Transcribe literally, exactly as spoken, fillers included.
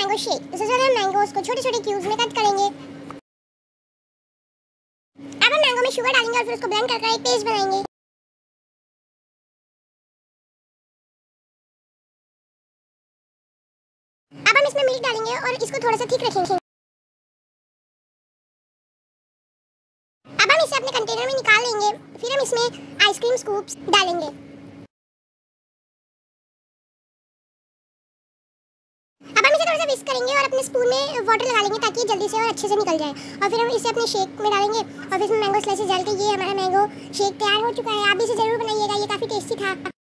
Mango shake. तो सबसे पहले हम मैंगोस को छोटे छोटे क्यूब्स में कट करेंगे। अब हम मैंगो में शुगर डालेंगे और फिर उसको ब्लेंड कर कर एक पेस्ट बनाएंगे। अब हम इसमें मिल्क डालेंगे और इसको थोड़ा सा थिक रखेंगे। अब हम इसे अपने कंटेनर में निकाल लेंगे। फिर हम इसमें आइसक्रीम स्कूप्स डालेंगे। अब हम इसे थोड़ा सा विस्क करेंगे और अपने स्पून में वाटर लगा लेंगे ताकि ये जल्दी से और अच्छे से निकल जाए। और फिर हम इसे अपने शेक में डालेंगे और फिर इसमें मैंगो स्लाइसेस डाल के ये हमारा मैंगो शेक तैयार हो चुका है। आप भी इसे ज़रूर बनाइएगा, ये काफ़ी टेस्टी था।